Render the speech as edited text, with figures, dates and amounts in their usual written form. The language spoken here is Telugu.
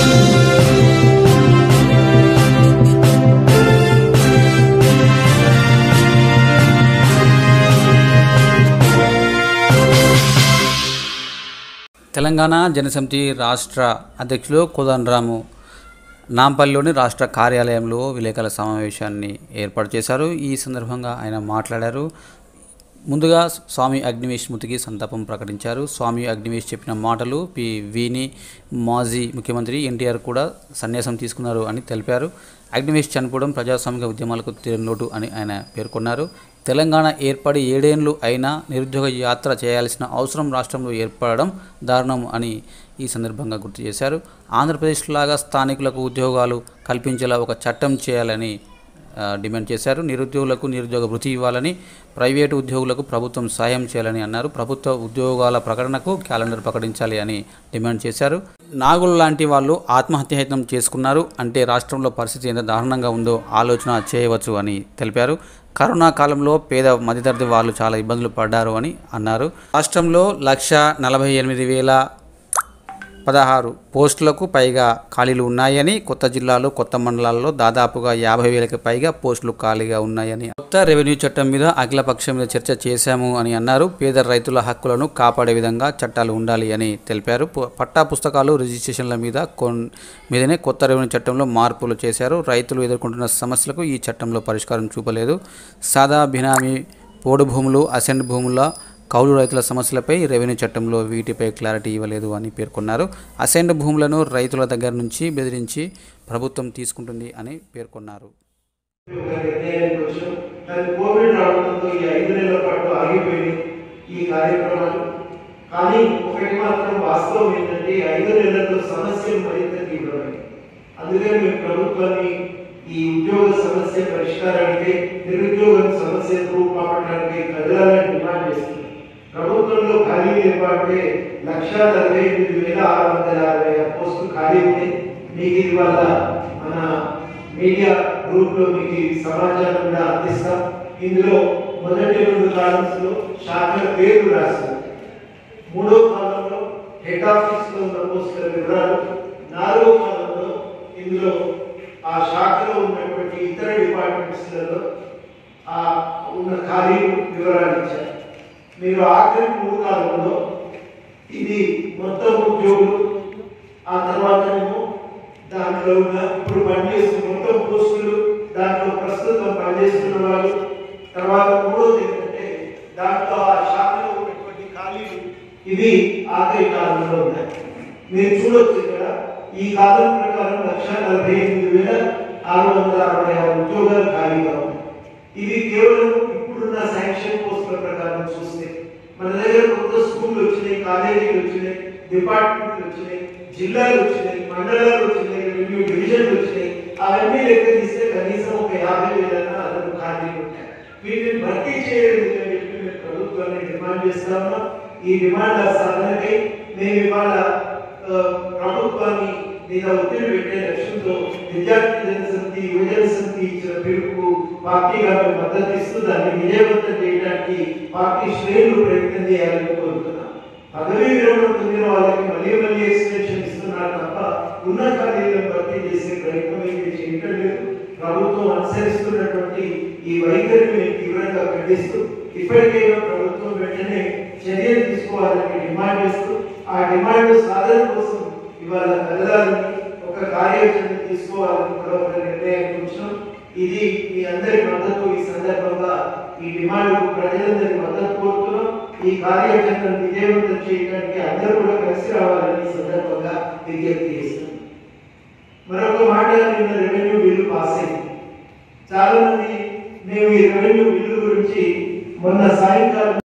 తెలంగాణ జనసమితి రాష్ట్ర అధ్యక్షులు కోదండరాము నాంపల్లిలోని రాష్ట్ర కార్యాలయంలో విలేకరుల సమావేశాన్ని ఏర్పాటు చేశారు. ఈ సందర్భంగా ఆయన మాట్లాడారు. ముందుగా స్వామి అగ్నివేష్ మృతికి సంతాపం ప్రకటించారు. స్వామి అగ్నివేష్ చెప్పిన మాటలు విని మాజీ ముఖ్యమంత్రి ఎన్టీఆర్ కూడా సన్యాసం తీసుకున్నారు అని తెలిపారు. అగ్నివేష్ చనిపోవడం ప్రజాస్వామిక ఉద్యమాలకు తీరని లోటు అని ఆయన పేర్కొన్నారు. తెలంగాణ ఏర్పడి 7 ఏళ్లు అయినా నిరుద్యోగ యాత్ర చేయాల్సిన అవసరం రాష్ట్రంలో ఏర్పడడం దారుణం అని ఈ సందర్భంగా గుర్తు చేశారు. ఆంధ్రప్రదేశ్ లాగా స్థానికులకు ఉద్యోగాలు కల్పించేలా ఒక చట్టం చేయాలని డిమాండ్ చేశారు. నిరుద్యోగులకు నిరుద్యోగ భృతి ఇవ్వాలని, ప్రైవేటు ఉద్యోగులకు ప్రభుత్వం సహాయం చేయాలని అన్నారు. ప్రభుత్వ ఉద్యోగాల ప్రకటనకు క్యాలెండర్ ప్రకటించాలి అని డిమాండ్ చేశారు. నాగులు లాంటి వాళ్ళు ఆత్మహత్యాయత్నం చేసుకున్నారు అంటే రాష్ట్రంలో పరిస్థితి ఎంత దారుణంగా ఉందో ఆలోచన చేయవచ్చు అని తెలిపారు. కరోనా కాలంలో పేద మధ్యతరగతి వాళ్ళు చాలా ఇబ్బందులు పడ్డారు అని అన్నారు. రాష్ట్రంలో 148,016 పోస్టులకు పైగా ఖాళీలు ఉన్నాయని, కొత్త జిల్లాలు కొత్త మండలాల్లో దాదాపుగా 50,000కి పైగా పోస్టులు ఖాళీగా ఉన్నాయని, కొత్త రెవెన్యూ చట్టం మీద అఖిలపక్షం మీద చర్చ చేశాము అని అన్నారు. పేద రైతుల హక్కులను కాపాడే విధంగా చట్టాలు ఉండాలి అని తెలిపారు. పట్టా పుస్తకాలు రిజిస్ట్రేషన్ల మీదనే కొత్త రెవెన్యూ చట్టంలో మార్పులు చేశారు. రైతులు ఎదుర్కొంటున్న సమస్యలకు ఈ చట్టంలో పరిష్కారం చూపలేదు. సాదా బినామీ పోడు భూములు, అసెంట్ భూముల కౌలు రైతుల సమస్యలపై రెవెన్యూ చట్టంలో వీటిపై క్లారిటీ ఇవ్వలేదు అని పేర్కొన్నారు. అసెంట్ భూములను రైతుల దగ్గర నుంచి బెదిరించి ప్రభుత్వం తీసుకుంటుంది అని పేర్కొన్నారు. ఈ ఉద్యోగ సమస్య పరిష్కారానికి, నిరుద్యోగ సమస్య రూపాపడానికి కదలాలని డిమాండ్ చేస్తుంది. ప్రభుత్వంలో ఖాళీ ఏర్పాటే 1,48,656 పోస్టులు ఖాళీ ఉన్నాయి. మీకు ఇవాళ మన మీడియా గ్రూప్ లో మీకు సమాచారం కూడా అందిస్తాం. ఇందులో మొదటి 2 కాలమ్స్ లో శాఖల పేర్లు రాస్తారు. 3వ కాలంలో హెడ్ ఆఫీస్ లో ఉన్న పోస్టుల వివరాలు, 4వ కాలంలో ఇందులో ఆ శాఖలో ఉన్నటువంటి ఇతర డిపార్ట్మెంట్స్లలో ఉన్న ఖాళీ వివరాలు ఇచ్చారు. మీరు ఆఖరి 3 కాలంలో ఇది మొత్తం ఉద్యోగులు, ఆ తర్వాత దాంట్లో ఉన్న ఇప్పుడు పనిచేస్తున్న మొత్తం పోస్టులు, దాంట్లో ప్రస్తుతం పనిచేస్తున్న వాళ్ళు, తర్వాత 3వది ఏంటంటే దాంట్లో ఆ శాఖలో ఉన్నటువంటి ఖాళీలు, ఇవి ఆఖరి కాలంలో ఉన్నాయి. మీరు చూడొచ్చు ఇక్కడ ఈ కాలం ప్రకారం 1,48,666 ఉద్యోగాలు ఖాళీగా ఉన్నాయి. ఇది కేవలం ఇప్పుడున్న శాంక్షన్ పోస్టుల ప్రకారం చూస్తే మన దగ్గర కొత్త స్కూళ్ళు వచ్చినాయి, కాలేజీలు వచ్చినాయి, డిపార్ట్మెంట్లు వచ్చినాయి, జిల్లాలు వచ్చినాయి, మండలాలు వచ్చినాయి, రెవెన్యూ డివిజన్లు వచ్చినాయి. అవన్నీ లెక్క తీస్తే కనీసం ఒక 50,000 అదనపు ఖాళీలు ఉంటాయి. వీటిని భర్తీ చేయలేదు అని చెప్పి మేము ప్రభుత్వాన్ని డిమాండ్ చేస్తా ఉన్నాం. ఈ డిమాండ్ల సాధనకై మేము ఇవాళ ప్రభుత్వాన్ని మీద ఒత్తిడి పెట్టే లక్ష్యంతో విద్యార్థి జనసమితి, యువజన సమితి ఇచ్చిన పిలుపు పార్టీగా మేము మద్దతు ఇస్తూ దాన్ని విజయవంతం చేయడానికి పార్టీ శ్రేణులు ప్రయత్నం చేయాలని కోరుతున్నాం. పదవీ విరమణ పొందిన వాళ్ళకి మళ్ళీ ఎక్స్టెన్షన్ ఇస్తున్నారు తప్ప ఉన్న ఖాళీలను భర్తీ చేసే ప్రయత్నం అయితే చేయటం లేదు. ప్రభుత్వం అనుసరిస్తున్నటువంటి ఈ వైఖరిని మేము తీవ్రంగా ఖండిస్తూ ఇప్పటికైనా ప్రభుత్వం వెంటనే చర్యలు తీసుకోవాలని డిమాండ్ చేస్తూ ఆ డిమాండ్ సాధన కోసం ఇవాళ కదలాలని, ఒక కార్యాచరణ తీసుకోవాలని కూడా ఒక నిర్ణయానికి వచ్చినాం. ఇది మీ అందరి మద్దతు. ఈ సందర్భంగా ఈ డిమాండ్ ప్రజలందరి మద్దతు కోరుతున్నాం. ఈ కార్యాచరణను విజయవంతం చేయడానికి అందరూ కూడా కలిసి రావాలని ఈ సందర్భంగా విజ్ఞప్తి చేస్తున్నాం. మరొక మాట, నిన్న రెవెన్యూ బిల్లు పాస్ అయింది. చాలా మంది మేము ఈ రెవెన్యూ బిల్లు గురించి మొన్న సాయంకాలం